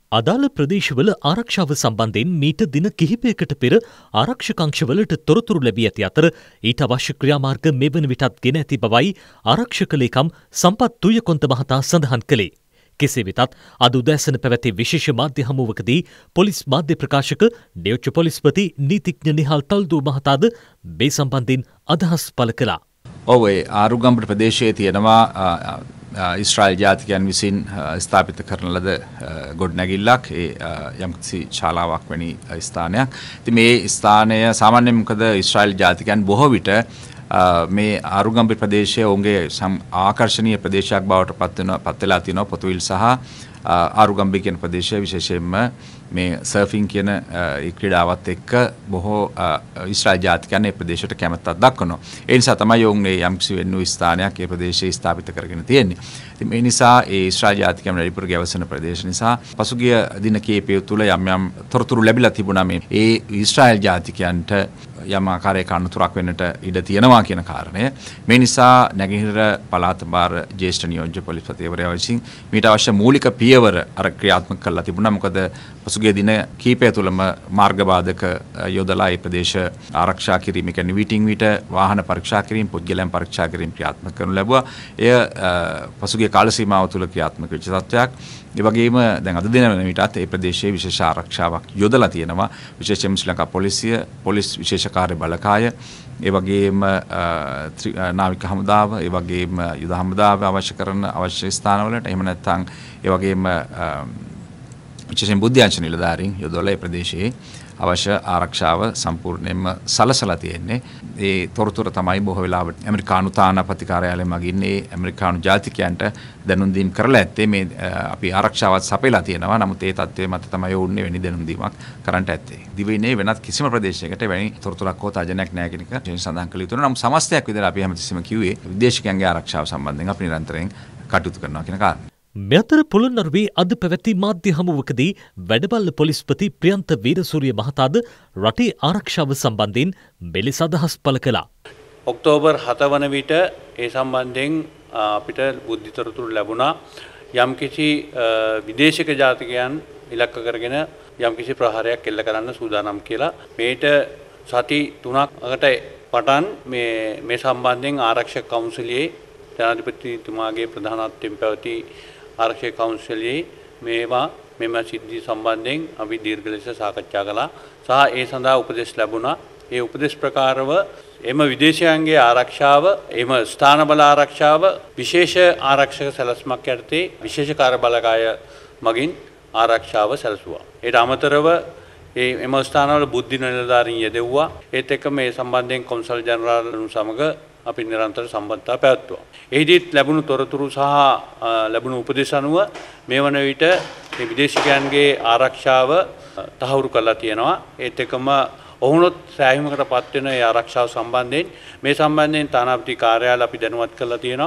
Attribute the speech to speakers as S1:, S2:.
S1: අදාළ ප්‍රදේශවල ආරක්ෂාව සම්බන්ධයෙන් මීට දින කිහිපයකට පෙර ආරක්ෂක අංශවලට තොරතුරු ලැබී ඇති අතර ඊට අවශ්‍ය ක්‍රියාමාර්ග මෙවන විටත් ගෙන ඇති බවයි ආරක්ෂක ලේකම් සම්පත් තුයකොන්ත මහතා සඳහන් කළේ. කෙසේ වෙතත් අද උදෑසන පැවැති විශේෂ මාධ්‍ය හමුවකදී පොලිස් මාධ්‍ය ප්‍රකාශක නියෝජ්‍ය පොලිස්පති නීතිඥ නිහාල් තල්දූ මහතාද මේ සම්බන්ධයෙන් අදහස් පළ කළා.
S2: ඔව් ඒ ආරුගම්බට ප්‍රදේශයේ තියෙනවා ඉස්රායල් ජාතිකයන් විසින් ස්ථාපිත කරන ලද ගොඩනැගිල්ලක් ඒ යම්කිසි ශාලාවක් වැනි ස්ථානයක්. ඉතින් මේ ස්ථානය සාමාන්‍යයෙන් මොකද ඉස්රායල් ජාතිකයන් බොහෝ විට මේ ආරුගම්බේ ප්‍රදේශය ඔවුන්ගේ ආකර්ශනීය ප්‍රදේශයක් බවට පත් වෙලා තියෙනවා. පොතුවිල් සහ ආරුගම්බේ කියන ප්‍රදේශය විශේෂයෙන්ම මේ සර්ෆින් කියන ඒ ක්‍රීඩාවත් එක්ක බොහෝ ඉස්රායල් ජාතිකයන් මේ ප්‍රදේශයට කැමැත්තක් දක්වනවා. ඒ නිසා තමයි ඔවුන් මේ යම්කිසි වෙන්නු ස්ථානයක් මේ ප්‍රදේශයේ ස්ථාපිත කරගෙන තියෙන්නේ. ඉතින් මේ නිසා ඒ ඉස්රායල් ජාතිකයන් වැඩිපුර ගැවසෙන ප්‍රදේශ නිසා පසුගිය දින කිහිපය තුළ යම් තොරතුරු ලැබිලා තිබුණා මේ ඒ ඉස්රායල් ජාතිකයන්ට යම් ආකාරයක අනුතරක් වෙන්නට ඉඩ තියෙනවා කියන කාරණය. මේ නිසා නැගෙනහිර පළාත භාර ජ්‍යෙෂ්ඨ නියෝජ්‍ය පොලිස්පතිවරයා විසින් මීට අවශ්‍ය මූලික පියවර අර ක්‍රියාත්මක කළා තිබුණා. මොකද පසුගිය දින කීපය තුළම මාර්ග බාධක යොදලා ඒ ප්‍රදේශ ආරක්ෂා කිරීම කියන්නේ වීටින් විට වාහන පරීක්ෂා කිරීම, පුද්ගලයන් පරීක්ෂා කිරීම ක්‍රියාත්මක කරනු ලැබුවා. එය පසුගිය කාල සීමාව තුළ ක්‍රියාත්මක වෙච්ච තත්ත්වයක්. ඒ වගේම දැන් අද දින වෙන විටත් ඒ ප්‍රදේශයේ විශේෂ ආරක්ෂාවක් යොදලා තියෙනවා. විශේෂයෙන්ම ශ්‍රී ලංකා පොලිසිය, පොලිස් විශේෂ කාර්ය බලකාය, ඒ වගේම නාවික හමුදාව, ඒ වගේම යුද හමුදාව අවශ්‍ය කරන අවශ්‍ය ස්ථානවලට, එහෙම නැත්නම් ඒ වගේම විශේෂයෙන් බුද්ධ්‍යංශ නිලධාරීන් යොදවලා ඒ ප්‍රදේශයේ අවශ්‍ය ආරක්ෂාව සම්පූර්ණයෙන්ම සලසලා තියෙන්නේ. ඒ තොරතුර තමයි බොහෝ වෙලාවට ඇමරිකානු තානාපති කාර්යාලය මගින් ඒ ඇමරිකානු ජාතිකයන්ට දැනුම් දීම් කරලා ඇත්තේ. මේ අපි ආරක්ෂාවත් සපයලා තියෙනවා. නමුත් ඒ තත්ත්වයේ මත තමයි ඔවුන් වෙනි දැනුම් දීමක් කරන්නට ඇත්තේ. දිවයිනේ වෙනත් කිසිම ප්‍රදේශයකට වෙනි තොරතුරක් හෝ තාජනයක් නැහැ කියන එක සඳහන් කළ යුතුයි. නමුත් සමස්තයක් විදිහට අපි හැමතිස්සෙම කිව්වේ විදේශිකයන්ගේ ආරක්ෂාව සම්බන්ධයෙන් අපි නිරන්තරයෙන් කටයුතු කරනවා කියන කාරණය.
S1: මෙතර පොළොන්නරුවේ අද පැවැති මාධ්‍ය හමුවකදී වැඩබල්ල පොලිස්පති ප්‍රියන්ත වීරසූරිය මහතාද රටේ ආරක්ෂාව සම්බන්ධයෙන් මෙලෙස අදහස් පළ කළා.
S3: ඔක්තෝබර් 7 වන විට ඒ සම්බන්ධයෙන් අපිට බුද්ධි තොරතුරු ලැබුණා. යම්කිසි විදේශික ජාතිකයන් ඉලක්ක කරගෙන යම්කිසි ප්‍රහාරයක් එල්ල කරන්න සූදානම් කියලා. මේට සති 3කට පටන් මේ සම්බන්ධයෙන් ආරක්ෂක කවුන්සිලයේ ජනාධිපතිතුමාගේ ප්‍රධානත්වයෙන් පැවති ආරක්ෂක කවුන්සිලයේ මෙම සිද්ධි සම්බන්ධයෙන් අපි දීර්ඝ ලෙස සාකච්ඡා කළා. සහ ඒ සඳහා උපදෙස් ලැබුණා. ඒ උපදෙස් ප්‍රකාරව එම විදේශයන්ගේ ආරක්ෂාව, එම ස්ථාන බල ආරක්ෂාව විශේෂ ආරක්ෂක සැලැස්මක් යටතේ විශේෂ කාර්ය බලකාය මගින් ආරක්ෂාව සැලසුවා. ඊට අමතරව එම ස්ථානවල බුද්ධි නිලධාරීන් යෙදෙව්වා. ඒත් එක්ක මේ සම්බන්ධයෙන් කොන්සල් ජනරාල්න් සමග අපි නිරන්තර සම්බන්ධතා පැවැත්වුවා. එහිදීත් ලැබුණු තොරතුරු සහ ලැබුණු උපදෙස් අනුව මේ වන විට මේ විදේශිකයන්ගේ ආරක්ෂාව තහවුරු කරලා තියෙනවා. ඒත් එක්කම ඔවුනොත් සෑහීමකට පත් වෙන ඒ ආරක්ෂාව සම්බන්ධයෙන් මේ සම්බන්ධයෙන් තානාපති කාර්යාලය අපි දැනුවත් කරලා තියෙනවා.